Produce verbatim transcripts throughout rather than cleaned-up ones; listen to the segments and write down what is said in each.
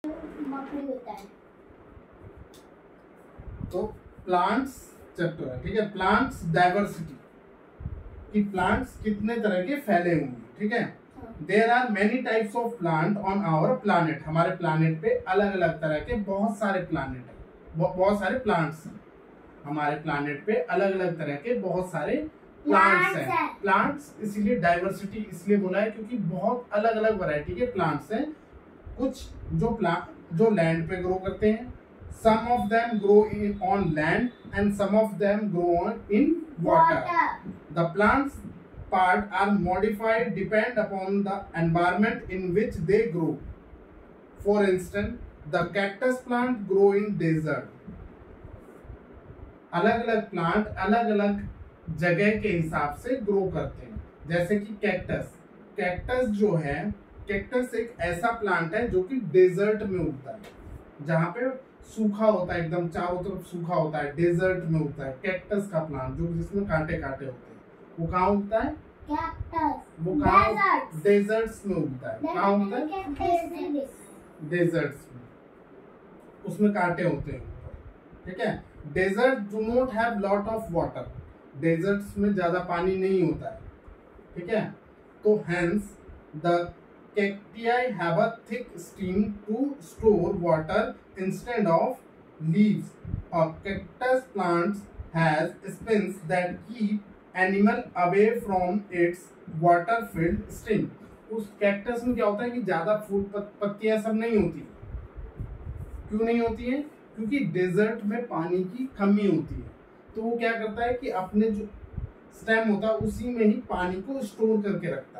मकड़ी होता है। तो प्लांट्स चैप्टर है, ठीक है। प्लांट्स डाइवर्सिटी कि प्लांट्स कितने तरह के फैले हुए हैं, ठीक है। There are many types of plant on our planet. हमारे प्लानेट पे अलग अलग तरह के बहुत सारे प्लानेट है, बहुत सारे प्लांट्स हैं। हमारे प्लानेट पे अलग अलग तरह के बहुत सारे प्लांट्स हैं। प्लांट्स इसलिए डाइवर्सिटी इसलिए बोला है क्योंकि बहुत अलग अलग वैरायटी के प्लांट्स हैं। कुछ जो प्लांट जो लैंड पे ग्रो करते हैं, some of them grow in on land and some of them grow on in water. water. The plants part are modified depend upon the environment in which they grow. For instance, the cactus plant grow in desert. अलग अलग plant अलग अलग जगह के हिसाब से grow करते हैं। जैसे कि कैक्टस, कैक्टस जो है, कैक्टस एक ऐसा प्लांट है जो कि डेजर्ट में उगता है, जहाँ पे सूखा होता है, एकदम चारों तरफ सूखा होता है, डेजर्ट में उगता है। कैक्टस का प्लांट जो जिसमें कांटे कांटे होते हैं, वो कहाँ उगता है? कैक्टस वो कहाँ? डेजर्ट्स में उगता है। कहाँ उगता है? डेजर्ट्स में, उसमें कांटे होते हैं, ठीक है। Desert do not have lot of water, deserts में ज्यादा पानी नहीं होता है, ठीक है। तो hence the cacti have a thick stem to store water instead of leaves. A cactus plant has spines that keep animal away from its water-filled stem. उस कैक्टस में क्या होता है कि ज्यादा फूल पत्तियां सब नहीं होती। क्यों नहीं होती है? क्योंकि डेजर्ट में पानी की कमी होती है। तो वो क्या करता है कि अपने जो स्टेम होता है उसी में ही पानी को स्टोर करके रखता है,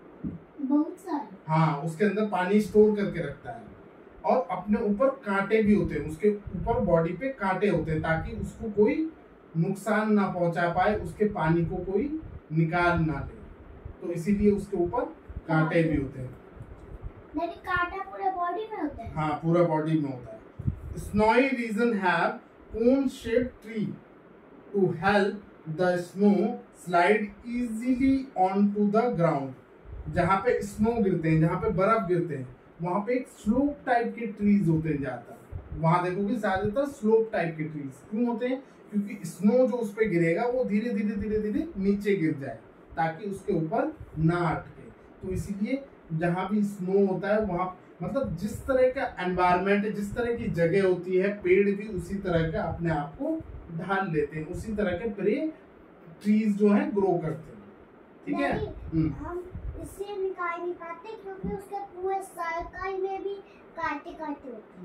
बहुत सारे। हाँ, उसके अंदर पानी स्टोर करके रखता है। और अपने ऊपर कांटे भी होते हैं, उसके ऊपर बॉडी पे कांटे होते हैं ताकि उसको कोई नुकसान ना पहुंचा पाए, उसके पानी को कोई निकाल ना ले। तो इसीलिए उसके ऊपर कांटे भी होते हैं। नहीं, कांटा पूरे बॉडी में होता है। हाँ, पूरा बॉडी में होता है। Snowy region have cone shaped tree to help the snow slide easily on to the ground. जहाँ पे स्नो गिरते हैं, जहाँ पे बर्फ गिरते हैं, वहां पे एक स्लोप टाइप के ट्रीज होते हैं ज्यादातर। वहां देखोगे ज्यादातर स्लोप टाइप के ट्रीज क्यों होते हैं? क्योंकि स्नो जो उस पे गिरेगा वो धीरे धीरे धीरे धीरे नीचे गिर जाए ताकि उसके ऊपर ना अटके। तो इसीलिए जहाँ भी स्नो होता है वहां, मतलब जिस तरह का एनवायरमेंट, जिस तरह की जगह होती है, पेड़ भी उसी तरह का अपने आप को ढाल लेते हैं, उसी तरह के पेड़ ट्रीज जो है ग्रो करते हैं, ठीक है। हम इससे निकाल नहीं पाते क्योंकि उसके पूरे सर्कल में भी कांटे कांटे होते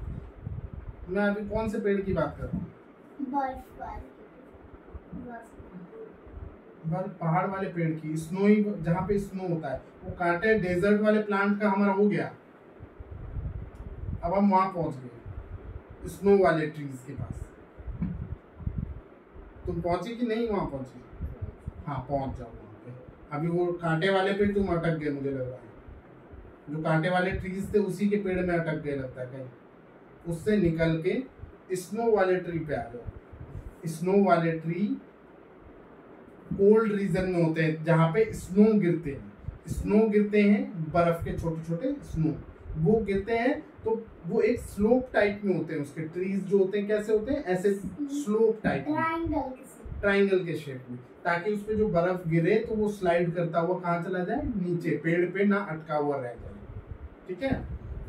हैं। मैं अभी कौन से पेड़ की बात कर रहा हूँ? बर्फ वाले, बर्फ पहाड़ वाले पेड़ की, स्नोई जहाँ पे स्नो होता है वो कांटे। डेजर्ट वाले प्लांट का हमारा हो गया। अब हम वहां पहुंच गए स्नो वाले ट्रीज के पास। तुम पहुंची कि नहीं? वहां पहुंची? हाँ, पहुंच जाओ। अभी वो कांटे वाले पे तुम अटक गए, मुझे लग रहा है। जो कांटे वाले ट्रीज थे उसी के पेड़ में अटक गए लगता है कहीं। उससे निकल के स्नो वाले ट्री पे आ जाओ। स्नो वाले ट्री कोल्ड रीजन में होते हैं, जहाँ पे स्नो गिरते हैं। स्नो गिरते हैं, बर्फ के छोटे छोटे स्नो वो गिरते हैं, तो वो एक स्लोप टाइप में होते हैं। उसके ट्रीज जो होते हैं कैसे होते हैं? ऐसे स्लोप टाइप में, ट्राइंगल के शेप में, ताकि उस पे जो बर्फ गिरे तो वो स्लाइड करता हुआ कहाँ चला जाए? नीचे, पेड़ पे ना अटका हुआ रह जाए, ठीक है।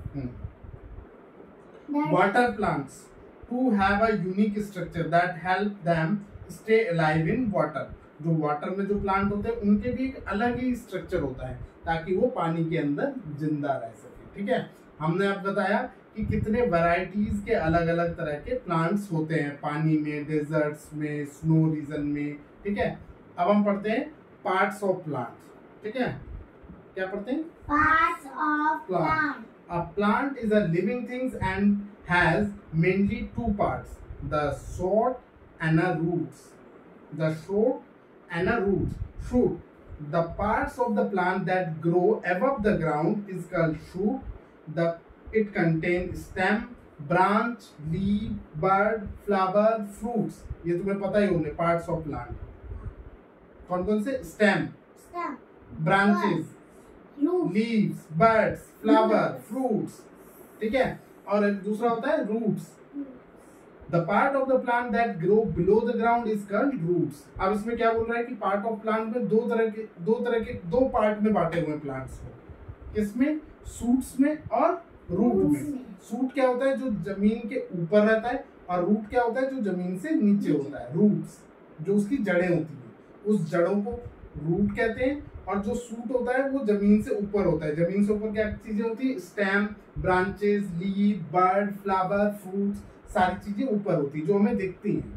Water plants to have a unique structure that help them stay alive in water. जो वाटर में जो प्लांट होते हैं उनके भी एक अलग ही स्ट्रक्चर होता है ताकि वो पानी के अंदर जिंदा रह सके, ठीक है। हमने अब बताया कि कितने वैरायटीज के अलग अलग तरह के प्लांट्स होते हैं पानी में, डेजर्ट्स में, स्नो रीजन में, ठीक है। अब हम पढ़ते हैं पार्ट्स ऑफ प्लांट, ठीक है। क्या पढ़ते हैं? Parts of plant. A plant is a living things and has mainly two parts, the shoot and a roots. The shoot and a roots, shoot. The parts of the plant that grow above the ground is called shoot. The it contains stem, branch, leaf, bud, flower, fruits. ये तुम्हें पता ही होंगे parts of plant. कौन कौन से? Stem, stem, branches, leaves, buds, flower, fruits. ठीक है। और दूसरा होता है roots. The part of the plant that grow below the ground is called roots. अब इसमें क्या बोल रहा है कि पार्ट ऑफ प्लांट में दो तरह के दो तरह के दो पार्ट में बांटे हुए प्लांट्स को, किसमें, सूट्स में और रूट में। सूट क्या होता है, जो जमीन के ऊपर रहता है, और रूट क्या होता है, जो जमीन से नीचे होता है। रूट्स जो उसकी जड़ें होती है, उस जड़ों को रूट कहते हैं। और जो सूट होता है वो जमीन से ऊपर होता है। जमीन से ऊपर क्या चीजें होती है, stem, branches, leaf, bud, flower, fruits, सारी चीजें ऊपर होती है जो हमें दिखती हैं।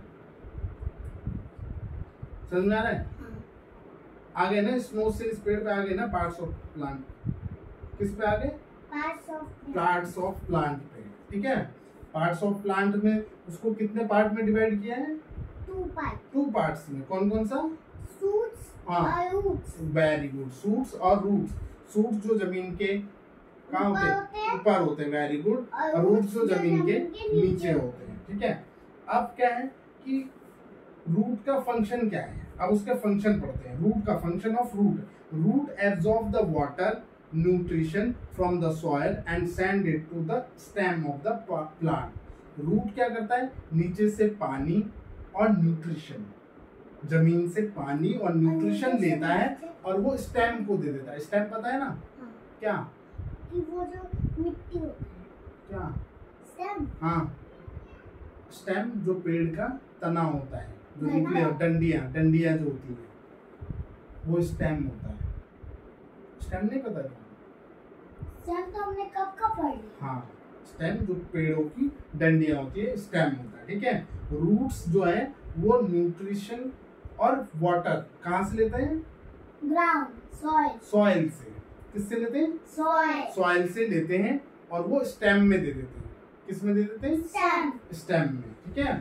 समझ में आ रहा है? आगे ना स्नो से इस पेड़ पे आगे ना पार्ट्स ऑफ प्लांट, किस पे आगे, parts of parts of plant पे, ठीक है। पार्ट्स ऑफ प्लांट में उसको कितने पार्ट में डिवाइड किया है, टू पार्ट, टू पार्ट्स में। कौन कौन सा, सूट्स हाँ, और रूट्स। वेरी गुड, सूट्स और रूट्स। सूट्स जो जमीन के कहाँ होते हैं, ऊपर होते हैं, वेरी गुड। और रूट्स जो जमीन के नीचे होते हैं, ठीक है। अब क्या है कि रूट का फंक्शन क्या है, अब उसका फंक्शन पढ़ते हैं। रूट का function of root, root absorb the water, nutrition from the soil and send it to the stem of the plant. Root क्या करता है, नीचे से पानी और न्यूट्रिशन, जमीन से पानी और न्यूट्रिशन लेता है और वो स्टेम को दे देता है। स्टेम पता है ना, हाँ। क्या, कि वो जो मिट्टी होता है, क्या, स्टेम, हाँ, स्टेम जो पेड़ का तना होता है, जो निकले डंडियां डंडियां जो होती है वो स्टेम होता है। स्टेम नहीं पता क्या, स्टेम तो हमने कब कब पढ़ लिया। हाँ, स्टेम जो पेड़ों की डंडियां होती है, स्टेम होता है, ठीक है। रूट्स जो है वो न्यूट्रिशन और वाटर कहाँ से लेते हैं, ग्राउंड, सॉइल, सॉइल से। किससे लेते हैं, सॉइल, सॉइल से लेते हैं और वो स्टेम में दे देते हैं। किस में दे देते हैं, स्टेम, स्टेम में, ठीक है।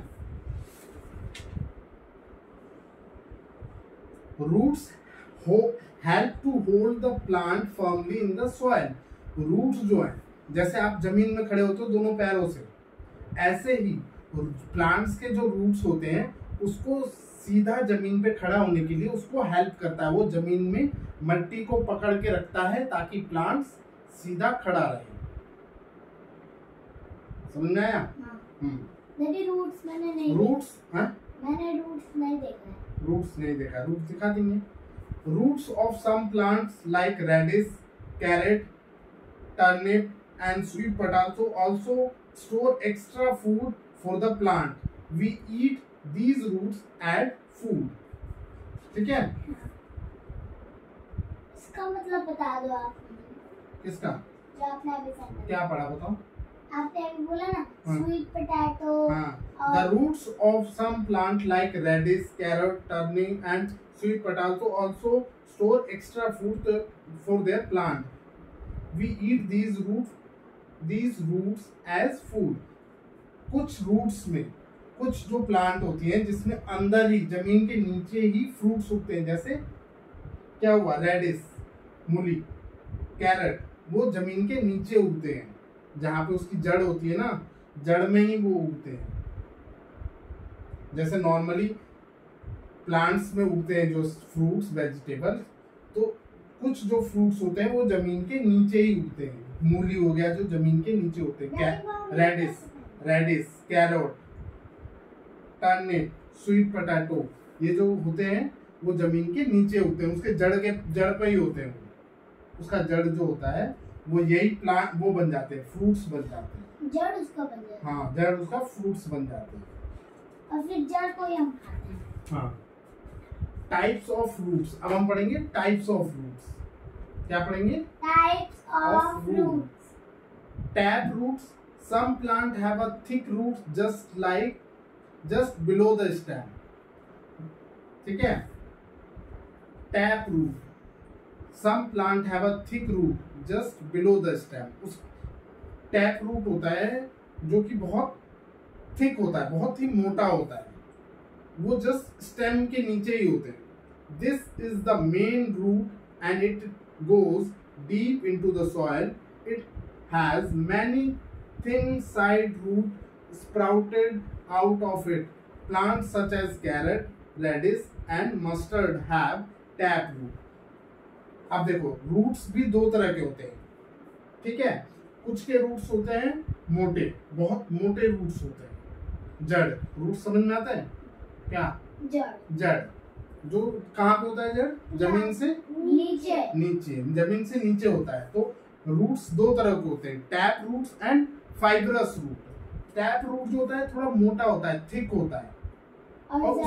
Roots help to hold the plant firmly in the soil. Roots जो है, जैसे आप जमीन में खड़े होते हो दोनों पैरों से, ऐसे ही प्लांट्स के जो रूट्स होते हैं उसको सीधा जमीन पे खड़ा होने के लिए उसको हेल्प करता है। वो जमीन में मिट्टी को पकड़ के रखता है ताकि प्लांट्स सीधा खड़ा रहे। समझ में आया? मेरी रूट्स मैंने नहीं रूट्स, हाँ, मैंने रूट्स नहीं देखा है। रूट्स नहीं देखा, रूट्स दिखा देंगे। Roots of some plants like radish, carrot, turnip and sweet potato also store extra food for the plant. We eat these roots add food, ठीक है। इसका मतलब बता दो आप। किसका, जो आपने अभी समझा, क्या पढ़ा बताओ। आपने अभी बोला ना, हाँ। स्वीट पोटैटो, हाँ, the roots of some plant like radish, carrot, turnip and sweet potato also store extra food for their plant. We eat these roots these roots as food. कुछ रूट्स में कुछ जो प्लांट होती है जिसमें अंदर ही जमीन के नीचे ही फ्रूट्स उगते हैं, जैसे क्या हुआ, रेडिश, मूली, कैरेट, वो जमीन के नीचे उगते हैं, जहां पे उसकी जड़ होती है ना, जड़ में ही वो उगते हैं। जैसे नॉर्मली प्लांट्स में उगते हैं जो फ्रूट्स, वेजिटेबल्स, तो कुछ जो फ्रूट्स होते हैं वो जमीन के नीचे ही उगते हैं। मूली हो गया जो जमीन के नीचे होते हैं, radish radish carrot, turnip, sweet potato, ये जो होते हैं वो जमीन के नीचे उगते हैं, उसके जड़ के जड़ पे ही होते हैं। उसका जड़ जो होता है वो यही प्लांट वो बन जाते हैं, फ्रूट्स बन जाते हैं। जड़ उसका बन जाता है। हाँ, जड़ उसका फ्रूट्स बन जाते हैं। और फिर जड़ को ही हम खाते हैं। हाँ, टाइप्स ऑफ रूट्स। अब हम पढ़ेंगे टाइप्स ऑफ रूट्स। क्या पढ़ेंगे, types of roots. Tap roots, some plant have a thick root just like just below the stem, ठीक है। Tap root, some plant have a thick root just below the stem. उस tap root होता है जो कि बहुत thick होता है, बहुत ही मोटा होता है, वो जस्ट स्टेम के नीचे ही होते हैं। This is the main root and it goes deep into the soil. It has many thin side root sprouted out of it. Plants such as carrot, radish and mustard have tap root. अब देखो, roots भी दो तरह के होते हैं, ठीक है। कुछ के रूट्स होते हैं मोटे, बहुत मोटे रूट्स होते हैं, जड़। रूट समझ में आता है क्या? जड़। जड़ जो कहाँ पे होता है? जड़ जमीन से नीचे। नीचे, जमीन से नीचे होता है। तो रूट्स दो तरह के होते हैं, tap roots and fibrous root. Tap root जो होता है थोड़ा मोटा होता है, थिक होता है, और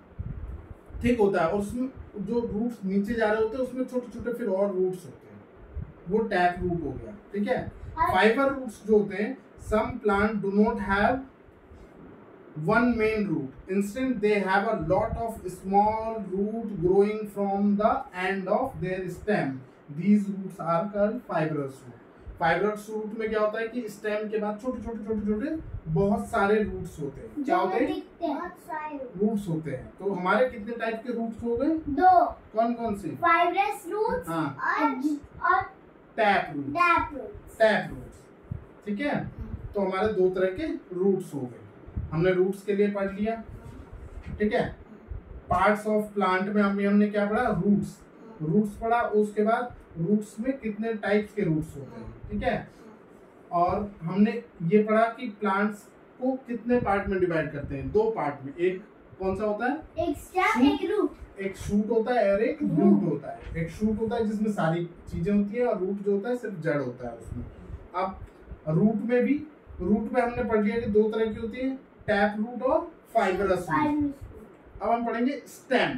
थिक होता है, और उसमें जो रूट्स नीचे जा रहे होते हैं उसमें छोटे छोटे फिर और रूट्स होते हैं, वो टैप रूट हो गया। ठीक है। फाइबर रूट्स जो होते हैं, some plant do not have one main root, instead they have a lot of small root growing from the end of their stem. These roots are called fibrous root. Fibrous root में क्या होता है कि stem के बाद छोटे छोटे छोटे छोटे बहुत सारे रूट्स होते हैं। क्या होते हैं? बहुत सारे रूट्स होते हैं। तो हमारे कितने टाइप के रूट्स हो गए? दो। कौन कौन से? फाइब्रस रूट्स हाँ। और और tap roots. Tap roots. Tap roots. ठीक है। तो हमारे दो तरह के रूट्स हो गए। हमने रूट्स के लिए पढ़ लिया। ठीक है। पार्ट्स ऑफ प्लांट में हम हमने क्या पढ़ा? रूट्स। रूट्स पढ़ा। उसके बाद रूट्स में कितने टाइप्स के रूट्स होते हैं। ठीक है। और हमने ये पढ़ा कि प्लांट्स को कितने पार्ट में डिवाइड करते हैं? दो पार्ट में। एक कौन सा होता है? एक स्टेम, एक रूट। एक शूट होता है और एक रूट होता है। एक शूट होता है जिसमें सारी चीजें होती है, और रूट जो होता है सिर्फ जड़ होता है उसमें। अब रूट में भी, रूट में हमने पढ़ लिया कि दो तरह की होती है, टैप रूट और फाइबरस रूट। अब हम पढ़ेंगे स्टेम।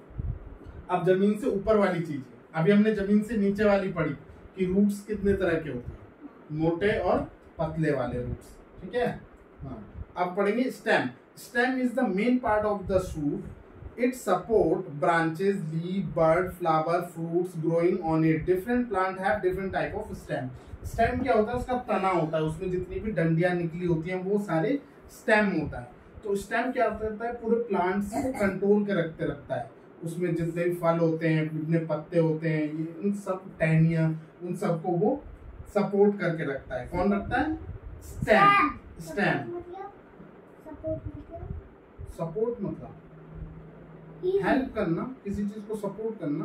अब जमीन से ऊपर वाली चीज, अभी हमने जमीन से नीचे वाली पढ़ी कि रूट्स कितने तरह के होते हैं, मोटे और पतले वाले रूट्स। ठीक है। हाँ। अब पढ़ेंगे stem. Stem is the main part of the shoot. It support branches, leaf, bud, flower, fruits growing on it. Different plant have different type of stem. Stem क्या होता है? उसका तना होता है, उसमें जितनी भी डंडियां निकली होती हैं वो सारे स्टेम होता है। तो स्टेम क्या करता है? पूरे प्लांट्स को कंट्रोल के रखते रखता है। उसमें जितने भी फल होते हैं, जितने पत्ते होते हैं, ये उन सब टहनियां, उन सबको वो सपोर्ट करके रखता है। कौन रखता है? स्टेम। स्टेम सपोर्ट मतलब हेल्प करना, किसी चीज को सपोर्ट करना।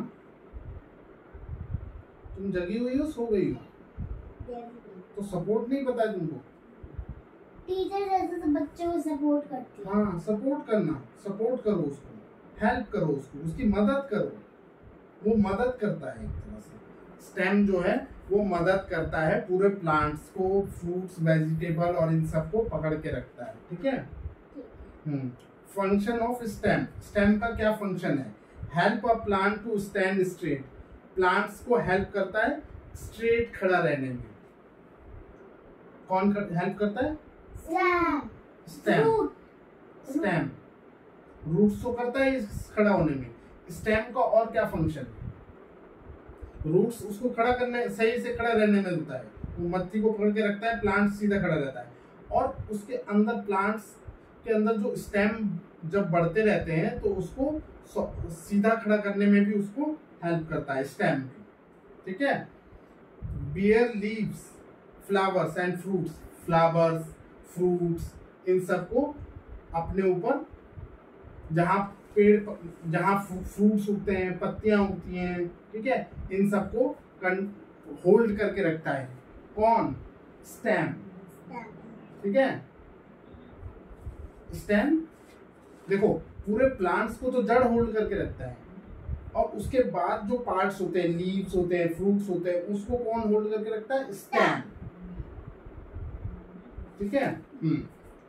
तुम जगी हुई हो, सो गई हो? तो सपोर्ट नहीं पता है तुमको? टीचर जैसे तो बच्चों को सपोर्ट करती है। हाँ, सपोर्ट करना, सपोर्ट करो उसको, हेल्प करो उसको, उसकी मदद करो। वो मदद करता है एक तरह से। स्टेम जो है वो मदद करता है पूरे प्लांट्स को, फ्रूट्स, वेजिटेबल और इन सब को पकड़ के रखता है। ठीक है। Hmm function of stem. Stem का क्या फंक्शन है? Help a plant to stand straight. Plants को हेल्प करता है स्ट्रेट खड़ा रहने में। कौन कर, हेल्प करता है? स्टेम। स्टेम रूट्स तो करता है खड़ा होने में। स्टेम का और क्या फंक्शन है? रूट्स उसको खड़ा करने, सही से खड़ा रहने में होता है। वो मट्टी को पकड़ के रखता है, प्लांट सीधा खड़ा रहता है। और उसके अंदर, प्लांट्स के अंदर जो स्टेम जब बढ़ते रहते हैं तो उसको सीधा खड़ा करने में भी उसको हेल्प करता है स्टेम भी। ठीक है। Bear leaves, flowers and fruits. Flowers, fruits, इन सबको अपने ऊपर, जहाँ पेड़, जहाँ फ्रूट्स उगते हैं, पत्तियां उगती हैं, ठीक है, इन सबको होल्ड करके रखता है। कौन? स्टेम। ठीक है। स्टेम देखो, पूरे प्लांट्स को तो जड़ होल्ड करके रखता है, और उसके बाद जो पार्ट्स होते हैं, लीव्स होते हैं, फ्रूट्स होते हैं, उसको कौन होल्ड करके रखता है? स्टेम। ठीक है। Hmm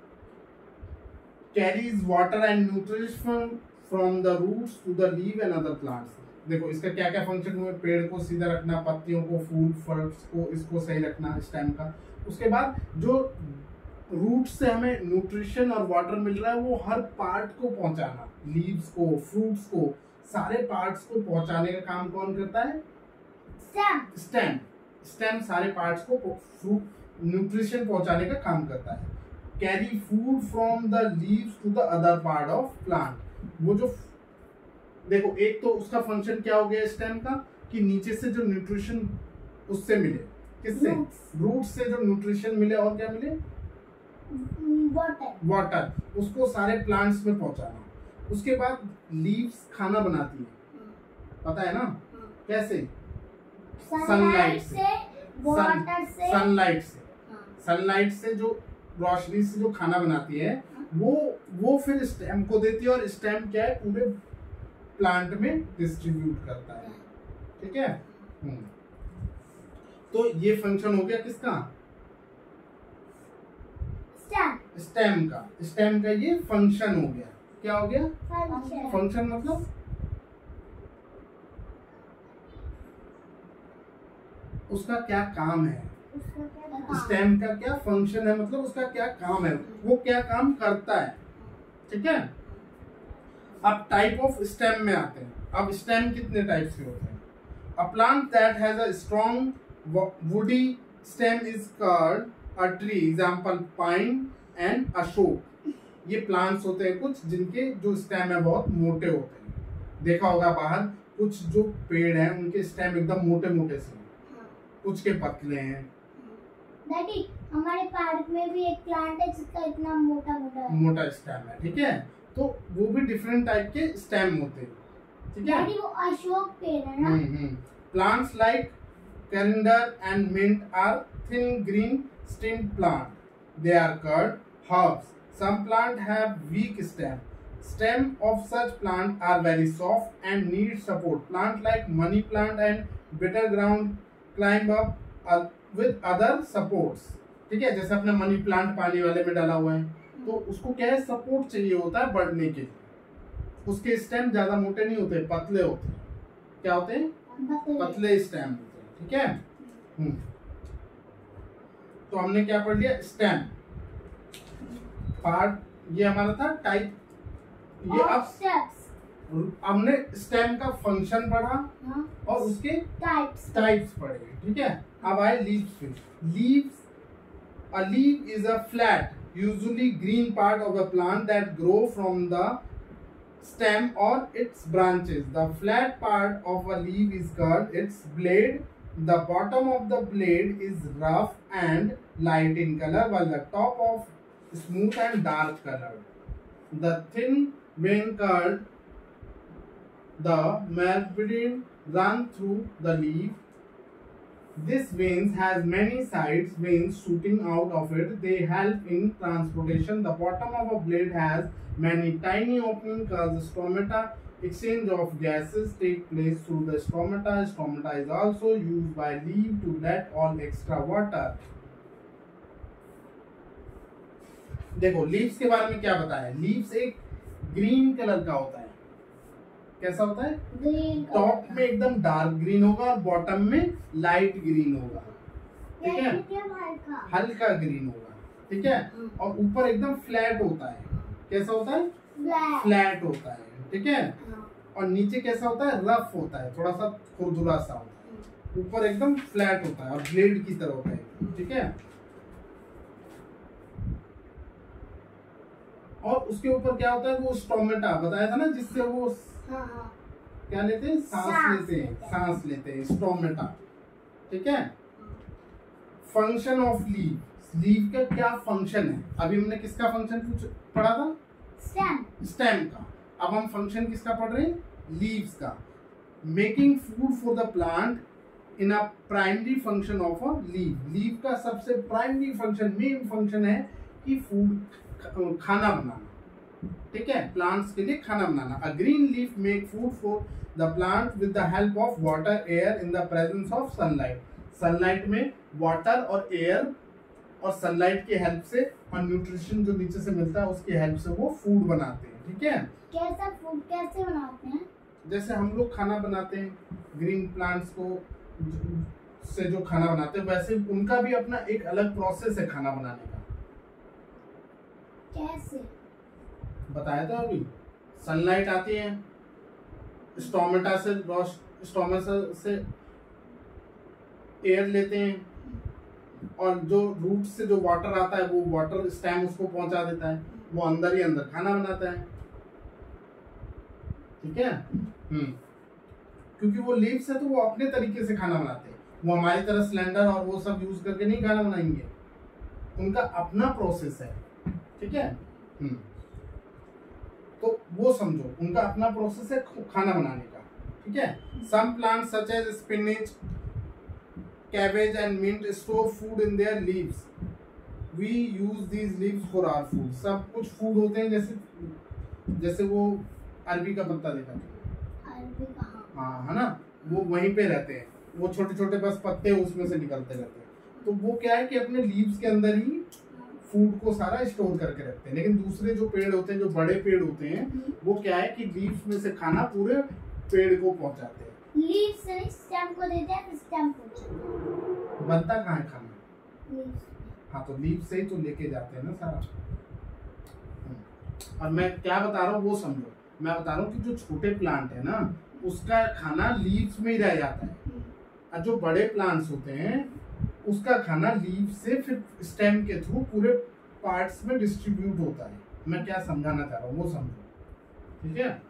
carries water and nutrition from the roots to the leaf and other plants. देखो इसका क्या क्या फंक्शन हुए? पेड़ को सीधा रखना, पत्तियों को, फूल, फल्स को, इसको सही रखना स्टेम का। उसके बाद जो रूट से हमें न्यूट्रिशन और वाटर मिल रहा है वो हर पार्ट को पहुंचाना, लीव्स को, फ्रूट्स को, सारे पार्ट्स को पहुंचाने का काम कौन करता है? स्टेम। स्टेम सारे पार्ट्स को फ्रूट न्यूट्रिशन पहुंचाने का काम करता है। Carry food from the leaves to the other part of plant. वो जो देखो, एक तो उसका फंक्शन क्या हो गया स्टेम का कि नीचे से जो न्यूट्रिशन उससे मिले, किससे? रूट से जो न्यूट्रिशन मिले, और क्या मिले? वाटर। वाटर, उसको सारे प्लांट्स में पहुंचाना। उसके बाद लीव्स खाना बनाती है, पता है ना? कैसे? सनलाइट से वाटर से, सनलाइट से, हाँ। सनलाइट से जो रोशनी से जो खाना बनाती है वो वो फिर स्टेम को देती है और स्टेम क्या है पूरे प्लांट में डिस्ट्रीब्यूट करता है। ठीक है। हम्म। तो ये फंक्शन हो गया किसका? स्टेम। स्टेम का। स्टेम का ये फंक्शन हो गया। क्या हो गया? फंक्शन। फंक्शन मतलब उसका क्या काम है। स्टेम का क्या फंक्शन है मतलब उसका क्या काम है, वो क्या काम करता है। ठीक है। अब टाइप ऑफ स्टेम में आते हैं। अब स्टेम कितने टाइप के होते हैं? A plant that has a strong woody stem is called a tree, example pine and Ashoka. ये प्लांट्स होते हैं कुछ जिनके जो स्टेम है बहुत मोटे होते हैं। देखा होगा बाहर कुछ जो पेड़ हैं उनके स्टेम एकदम मोटे मोटे से, कुछ के पतले हैं। डैडी हमारे पार्क में भी एक प्लांट है जिसका इतना मोटा मोटा है। मोटा स्टेम है। ठीक है। तो वो भी डिफरेंट टाइप के स्टेम होते हैं। ठीक है। डैडी वो अशोक पेड़ है ना। Plants like calendar and mint are thin green stem plant. They are called herbs. Some plant have weak stem. Stem of such plant are very soft and need support. Plant like money plant and bitter ground climb up uh, with other supports. ठीक है। जैसे अपने money plant पानी वाले में डाला हुआ है तो उसको क्या है सपोर्ट चाहिए होता है बढ़ने के लिए। उसके स्टेम ज्यादा मोटे नहीं होते, पतले होते हैं। क्या होते हैं? पतले स्टेम होते हैं। ठीक है। हम्म। तो हमने क्या पढ़ लिया? स्टेम पार्ट ये हमारा था टाइप। ये अब हमने स्टेम का फंक्शन पढ़ा, हाँ? और उसके टाइप्स टाइप्स पढ़े। ठीक है। अब आए लीव्स पे। Leaves, a leaf is a flat usually green part of a plant that grow from the stem or its branches. The flat part of a leaf is called its blade. The bottom of the blade is rough and light in color while the top of smooth and dark colored. The thin vein called the membrane run through the leaf. This veins has many sides veins shooting out of it. They help in transportation. The bottom of a blade has many tiny openings called stomata. Exchange of gases take place through the stomata. Stomata is also used by leaf to let all extra water. देखो leaves के बारे में क्या बताया। Leaves एक green colour का होता है। कैसा होता है? ग्रीन। टॉप में एकदम डार्क ग्रीन होगा और बॉटम में लाइट ग्रीन होगा। ठीक है। हल्का हल्का ग्रीन होगा। ठीक है। और ऊपर एकदम फ्लैट होता है। कैसा होता है? फ्लैट होता है। ठीक है। और नीचे कैसा होता है? रफ होता है, थोड़ा सा खुरदुरा सा होता है। ऊपर एकदम फ्लैट होता है और ब्लेड की तरह होता है। ठीक है। और उसके ऊपर क्या होता है? वो स्टोमेटा बताया था ना, जिससे वो हाँ हाँ। क्या लेते हैं? सांस लेते हैं। सांस लेते हैं, स्टोमेटा। ठीक है। Function of leave. लीव का क्या फंक्शन है? अभी हमने किसका फंक्शन पढ़ा था? स्टेम। स्टेम का। अब हम फंक्शन किसका पढ़ रहे हैं? लीव्स का। Making food for the plant in a primary function of a leaf. Leaf का सबसे प्राइमरी फंक्शन, मेन फंक्शन है कि फूड खाना बनाना। ठीक है। प्लांट्स के लिए खाना बनाना। A green leaf make food for the plant with the help of water air in the presence of sunlight. Sunlight में वाटर और एयर और सनलाइट की हेल्प से और न्यूट्रिशन जो नीचे से मिलता है उसकी हेल्प से वो फूड बनाते हैं। ठीक है। कैसा फूड कैसे बनाते हैं? जैसे हम लोग खाना बनाते हैं ग्रीन प्लांट्स को से जो खाना बनाते हैं, वैसे उनका भी अपना एक अलग प्रोसेस है खाना बनाने का। कैसे? बताया था अभी। सनलाइट आती है, स्टोमेटा से स्टोमेटा से एयर लेते हैं और जो रूट से जो वाटर आता है वो वाटर स्टेम उसको पहुंचा देता है। वो अंदर ही अंदर खाना बनाता है। ठीक है। हम्म। क्योंकि वो लीव्स है तो वो अपने तरीके से खाना बनाते हैं। वो हमारी तरह सिलेंडर और वो सब यूज करके नहीं खाना बनाएंगे। उनका अपना प्रोसेस है। ठीक है। हम्म। तो वो समझो उनका अपना प्रोसेस है खाना बनाने का। ठीक है। Some plants such as spinach cabbage and mint store food in their leaves. We use these leaves for our food. सब कुछ फूड होते हैं, जैसे जैसे वो अरबी का पत्ता देखा अरबी का, हाँ है ना, वो वहीं पे रहते हैं, वो छोटे छोटे बस पत्ते उसमें से निकलते रहते हैं। तो वो क्या है कि अपने लीव्स के अंदर ही फूड को सारा स्टोर करके रखते हैं। लेकिन दूसरे जो पेड़ होते हैं, जो बड़े पेड़ होते हैं, वो क्या है कि लीव्स में से खाना पूरे पेड़ को पहुंचाते हैं। लीव्स से स्टेम को देते हैं, फिर स्टेम को बनता कहाँ है खाना? लीव्स। हाँ, तो लीव से ही तो लेके जाते हैं ना सारा। और मैं क्या बता रहा हूँ वो समझो। मैं बता रहा हूँ कि जो छोटे प्लांट है ना, उसका खाना लीव्स में ही रह जाता है, और जो बड़े प्लांट्स होते हैं उसका खाना लीव से फिर स्टेम के थ्रू पूरे पार्ट्स में डिस्ट्रीब्यूट होता है। मैं क्या समझाना चाह रहा हूँ वो समझो, ठीक है।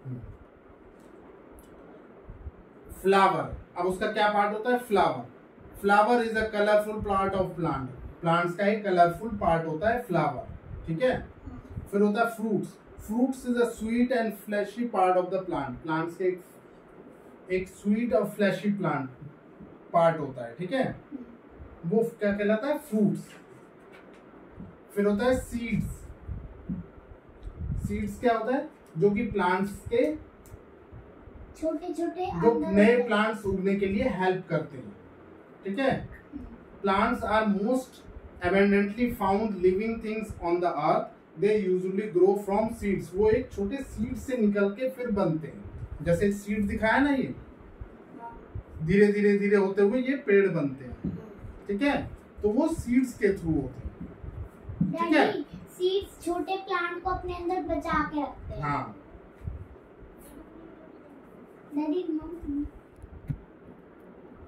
फ्लावर, अब उसका क्या पार्ट होता है? Flower. Flower is a colourful part of plant. Plants का एक कलरफुल पार्ट होता है फ्लावर, ठीक है। फिर होता है fruits. Fruits is a sweet and fleshy part of the plant. Plants के एक, एक स्वीट और फ्लैशी प्लांट पार्ट होता है, ठीक है। वो क्या कहलाता है? फ्रूट्स। फिर होता है सीड्स। सीड्स क्या होता है? जो कि प्लांट्स के छोटे छोटे जो नए प्लांट्स उगने के लिए हेल्प करते हैं, ठीक है। Plants are most abundantly found living things on the earth. They usually grow from seeds. वो एक छोटे सीड से निकल के फिर बनते हैं। जैसे सीड दिखाया ना, ये धीरे धीरे धीरे होते हुए ये पेड़ बनते हैं, ठीक है। तो वो सीड्स के थ्रू होते हैं, ठीक है। सीड्स छोटे प्लांट को अपने अंदर बचा के रखते हैं। हाँ। डैडी